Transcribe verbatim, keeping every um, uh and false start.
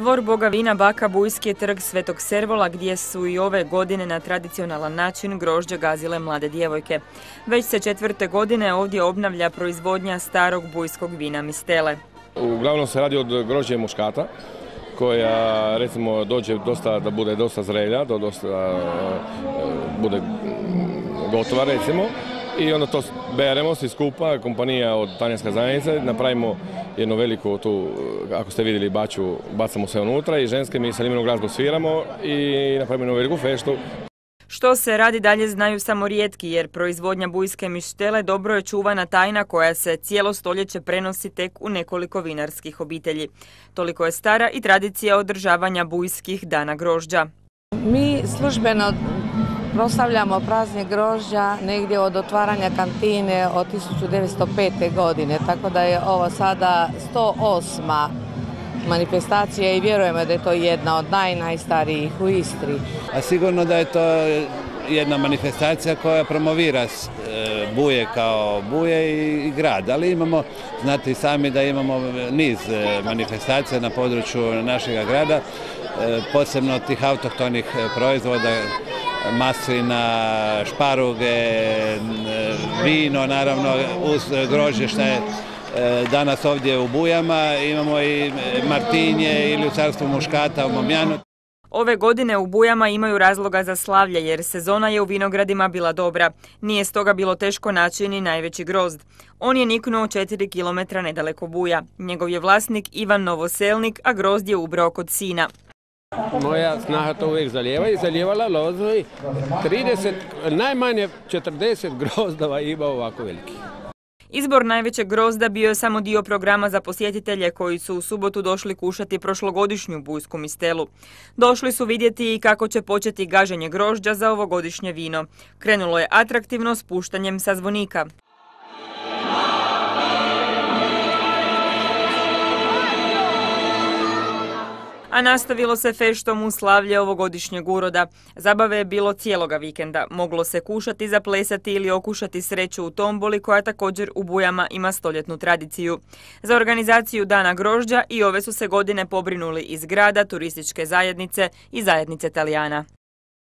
Dvor Boga vina Baka Bujski je trg Svetog Servola gdje su i ove godine na tradicionalan način grožđe gazile mlade djevojke. Već se četvrte godine ovdje obnavlja proizvodnja starog bujskog vina Mistele. Uglavnom se radi od grožđe muškata koja recimo dođe dosta, da bude dosta zrelja, da dosta bude gotova recimo. I onda to beremo svi skupa, kompanija od talijanske zajednice, napravimo jednu veliku tu, ako ste vidjeli baču, bacamo se unutra i ženske mi sa limenom glazbu sviramo i napravimo jednu veliku feštu. Što se radi dalje znaju samo rijetki, jer proizvodnja bujske Mistele dobro je čuvana tajna koja se cijelo stoljeće prenosi tek u nekoliko vinarskih obitelji. Toliko je stara i tradicija održavanja bujskih dana grožđa. Mi službeno proslavljamo praznik grožđa negdje od otvaranja kantine od tisuću devetsto pete. godine, tako da je ovo sada sto osma manifestacija i vjerujemo da je to jedna od naj, najstarijih u Istri. A sigurno da je to jedna manifestacija koja promovira Buje kao Buje i grad, ali imamo, znate i sami da imamo niz manifestacija na području našega grada, posebno tih autohtonih proizvoda, maslina, šparuge, vino, naravno uz grožđe što je danas ovdje u Bujama, imamo i Martinje ili u carstvu muškata u Momjanu. Ove godine u Bujama imaju razloga za slavlje jer sezona je u vinogradima bila dobra. Nije stoga bilo teško naći ni najveći grozd. On je niknuo četiri kilometra nedaleko Buja. Njegov je vlasnik Ivan Novoselnik, a grozd je ubrao kod sina. Moja snaha to uvijek zalijeva i zalijevala lozu i trideset, najmanje četrdeset grozdova ima ovako veliki. Izbor najvećeg grozda bio je samo dio programa za posjetitelje koji su u subotu došli kušati prošlogodišnju bujsku Mistelu. Došli su vidjeti i kako će početi gaženje grožđa za ovogodišnje vino. Krenulo je atraktivno s puštanjem sa zvonika. A nastavilo se feštom u slavlje ovogodišnjeg uroda. Zabave je bilo cijeloga vikenda. Moglo se kušati, zaplesati ili okušati sreću u tomboli koja također u Bujama ima stoljetnu tradiciju. Za organizaciju Dana grožđa i ove su se godine pobrinuli iz grada, turističke zajednice i zajednice Talijana.